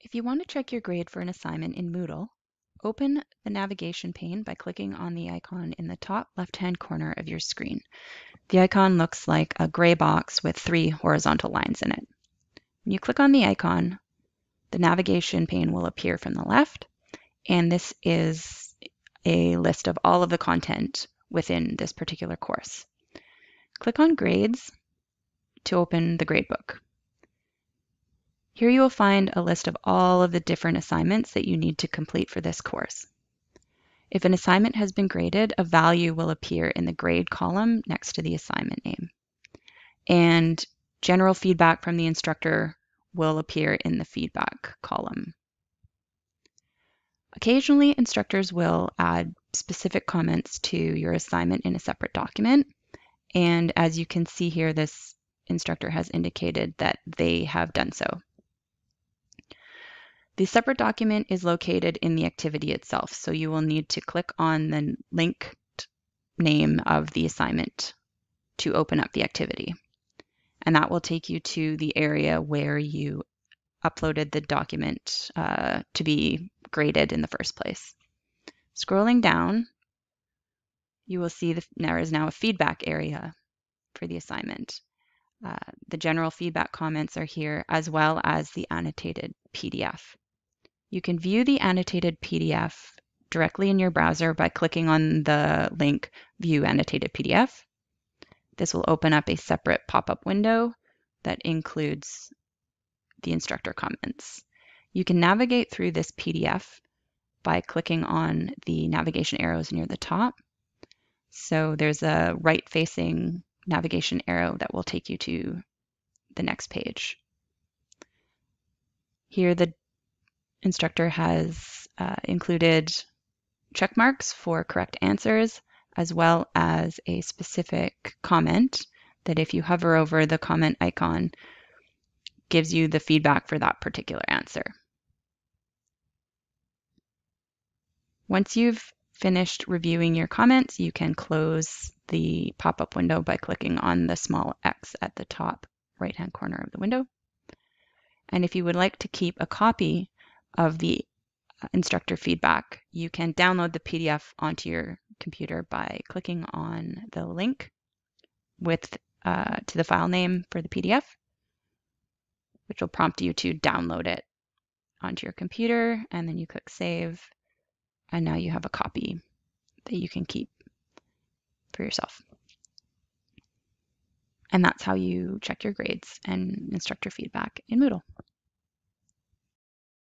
If you want to check your grade for an assignment in Moodle, open the navigation pane by clicking on the icon in the top left-hand corner of your screen. The icon looks like a gray box with 3 horizontal lines in it. When you click on the icon, the navigation pane will appear from the left, and this is a list of all of the content within this particular course. Click on Grades to open the gradebook. Here you will find a list of all of the different assignments that you need to complete for this course. If an assignment has been graded, a value will appear in the grade column next to the assignment name. And general feedback from the instructor will appear in the feedback column. Occasionally, instructors will add specific comments to your assignment in a separate document. And as you can see here, this instructor has indicated that they have done so. The separate document is located in the activity itself, so you will need to click on the linked name of the assignment to open up the activity. And that will take you to the area where you uploaded the document to be graded in the first place. Scrolling down, you will see there is now a feedback area for the assignment. The general feedback comments are here, as well as the annotated PDF. You can view the annotated PDF directly in your browser by clicking on the link View Annotated PDF. This will open up a separate pop-up window that includes the instructor comments. You can navigate through this PDF by clicking on the navigation arrows near the top. So there's a right-facing navigation arrow that will take you to the next page. Here the instructor has included check marks for correct answers, as well as a specific comment that if you hover over the comment icon, gives you the feedback for that particular answer. Once you've finished reviewing your comments, you can close the pop-up window by clicking on the small X at the top right-hand corner of the window. And if you would like to keep a copy of the instructor feedback, you can download the PDF onto your computer by clicking on the link to the file name for the PDF, which will prompt you to download it onto your computer, and then you click Save, and now you have a copy that you can keep for yourself. And that's how you check your grades and instructor feedback in Moodle.